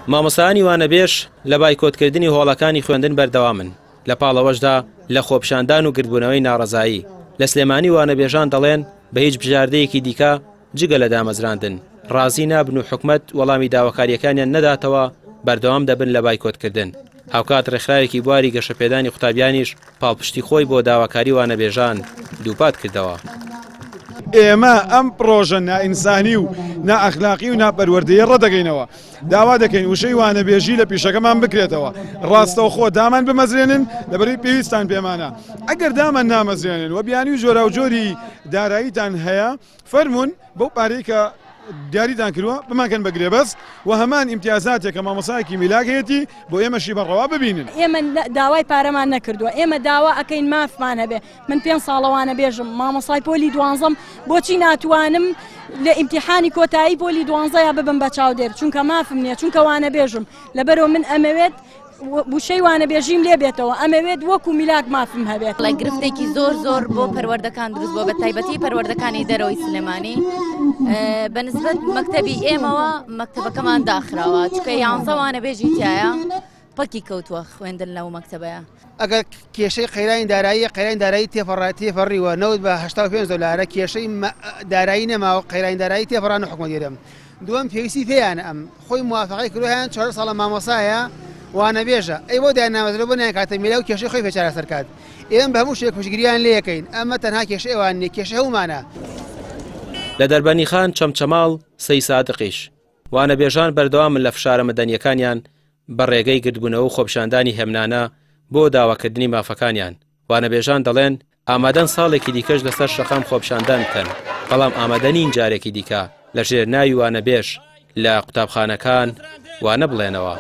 مامۆستایانی وانەبێژ لە بایکۆتکردنی هۆڵەکانی خوێندن بەردەوامن لە پاڵەوەشدا لە خۆپشاندان و گرتبوونەوەی ناڕەزایی لە سلێمانی وانەبێژان دەڵێن بە هیچ بژاردەیەکی دیکە جگە لە دامەزراندن ڕازی نابن و حکومەت وەڵامی داواکاریەکانیان نەداتەوە بەردەوام دەبن لە بایکۆتکردن. هاوکات ڕێکخراوێکی بواری گەشەپێدانی قوتابیانیش پاڵپشتی خۆی بۆ داواکاری وانەبێژان دووپات کردەوە. ئێمە ئەم پرۆژە نائینسانی و نائەخلاقی و ناپەروەردەیە ڕەدەگەینەوە. داوا دەکەین وشەی وانەبێژی لە پیشەکەمان بکرێتەوە. ڕاستەوخۆ دامان بمەزرێنن لەبەری پێویستان پێمانە. ئەگەر دامان نامەزرێنن و بیانی و جۆرا و جۆری داراییتان هەیە فەرمونون بەو پارەی کە دیاریتان کردووە بمانکەن بەگرێ بەس و هەمان ئیمتیازاتێک کە مامۆسایەکی میلاکەیەتی بۆ ئێمەشی بەڕەوا ببینن. ئێمە داوای پارەمان نەکردووە، ئێمە داوا ئەکەین مافمان هەبێ. من 5 ساڵەوانە بێژم مامۆسای پۆلی 12م بۆچی ناتوانم لە ئیمتیحانی کۆتایی پۆلی 12 ببم بە چاودێر چونکە مافم نییە چونکە وانە بێژم لەبەرەوە من ئەمەوێت بوشەی وانەبێژیم لێ بێتەوە ئەمەوێت وەکو میلاک مافم هەبێت. لە گرفتێکی زۆر بۆ پەروەردەکان دروست بۆ بە تایبەتی پەروەردەکانی دەرەوەی سلێمانی بەنسبەت مەکتەبی ئێمەوە مەکتەبەکەمان داخراوە چکە 11 وانەبێژی تایە پەکی کەوتووە خوێندن لەو مەکتەبەیە. ئەگەر کێشەی قەیرانی دارایی تێفەڕیوە 85 دلارە کێشەی دارایی نەماوە قەیرانی دارایی تێفەڕان و حکومەت گێرم. دووەم پێویستی پێیان ئەم خۆی موافقەی کردویان 4 ساڵە مامۆسایە وانەبێژە ئەی بۆ دایاننامەزرە بۆ نایکاتە میلا و کێشەی خۆی پێچارە سەرکات. ئێمە بە هەموو شتێک پشتگیریان لێ یەکەین ئەمە تەنها کێشەی ئەوان نیە کێشە هەمومانە. لە دەربەنی خان چەمچەماڵ سەی سادقیش وانەبێژان بەردەوامن لە فشارە مەدەنیەکانیان بە ڕێگەی گرتبوونەوە و خۆپشاندانی هێمنانە بۆ داواکردنی مافەکانیان. وانەبێژان دەڵێن ئامادەن ساڵێکی دیکەش لەسەر شەقام خۆپشاندان بکەن بەڵام ئامادەنین جارێکی دیکە لە ژێر ناوی وانەبێژ لە قوتابخانەکان وانە بڵێنەوە.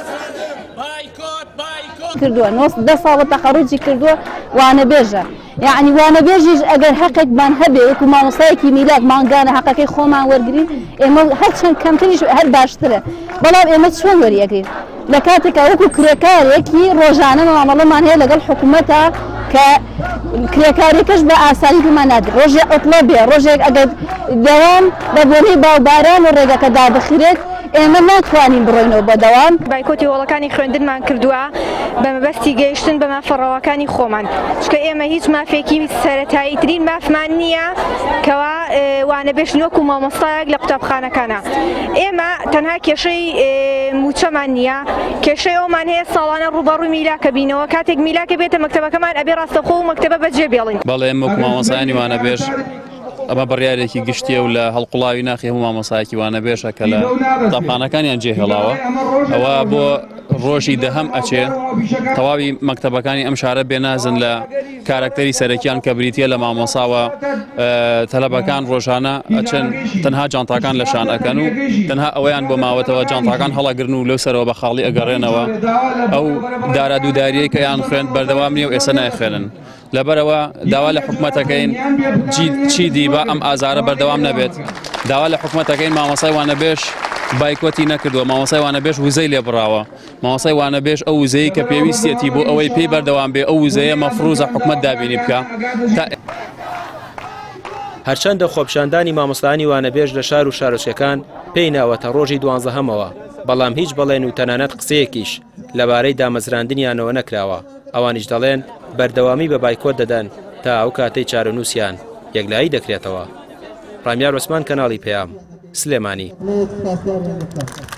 کردووە 10 ساڵە تەخەڕوجی کردووە وانەبێژە یعنی وانەبێژیش ئەگەر حەقێکمان هەبێ وەکو مامۆستایەکی میلاک ماگانە حەقەکەی خۆمان وەرگرین ئێمە هەرچەند کەمتریش هەر باشترە بەڵام ئێمە چۆن وەریەگرین لە کاتێکا وەکو کرێکارێکی ڕۆژانە مامەڵەمان هەیە لەگەڵ حکوومەتە کە کرێکارێکەش بە ئاسانی پێمان نادرێت ڕۆژێک ئۆتڵە بێ ڕۆژێک ئەگەر دەوام بە بۆنەی باوباران و ڕێگەکە دابخرێت ئێمە ناتوانین بڕۆینەوە بەدەوام. بایکۆتی هۆڵەکانی خوێندنمان کردووە بە مەبەستی گەیشتن بە مافەڕەوەکانی خۆمان چکە ئێمە هیچ مافێکی سەرەتاییترین مافمان نییە کەوا وانەبێژن وەکو مامۆستایەک لە قوتابخانەکانە. ئێمە تەنها کێشەی موچەمان نییە کێشەی ئەومان هەیە ساڵانە ڕوبەڕووی میلاکە بینەوە کاتێک میلاکە بێتە مەکتەبەکەمان ئەبێ ڕاستەوخۆ و مەکتەبە بەجێ بێڵین. بەڵێ ئێمە وەکو مامۆستایانی وانەبێژ ئەمە بڕیارێکی گشتیە و لە هەڵقوڵاوی ناخی هەموو مامۆستایەکی وانەبێژە کە لە قوتابخانەکانیان جێهێڵاوە ئەوە بۆ ڕۆژی دەهەم ئەچێ تەواوی مەکتەبەکانی ئەم شارە بێنازن لە کارکتەری سەرەکیان کە بریتە لە مامۆساوە تەلەبەکان ڕۆژانە ئەچن تەنها جانتاکان لە شان ئەکەن و تەنها ئەوەیان بۆ ماوەتەوە جانتاکان هەڵەگرن و لەو سەرەوە بە خاڵی ئەگەڕێنەوە ئەو دارادووداریەی کە یان خوێند بەردەوام نیە و ئێستا نایخوێنن. لەبەرەوە داوا لە حکوومەتەکەین چی دیبە ئەم ئازارە بەردەوام نەبێت داوا لە حکوومەتەکەین مامۆسای وانەبێژ بایکۆتی نەکردووە مامۆسای وانەبێژ وزەی لێ بڕاوە مامۆسای وانەبێژ ئەو وزەیە کە پێویستێتی بۆ ئەوەی پێی بەردەوام بێ ئەو وزەیە مەفروزە حکوومەت دابینی بکە. هەرچەندە خۆپشاندانی مامۆستایانی وانەبێژ لە شار و شارۆچکەکان پێی ناوەتە ڕۆژی 12ەمەوە بەڵام هیچ بەڵێن و تەنانەت قسەیەکیش لەبارەی دامەزراندنیانەوە نەکراوە. ئەوانیش دەڵێن بەردەوامی بە بایکۆت دەدەن تا ئەو کاتەی چارەنووسیان یەکلایی دەکرێتەوە. ڕامیار عوسمان کەناڵی پەیام سلێمانی.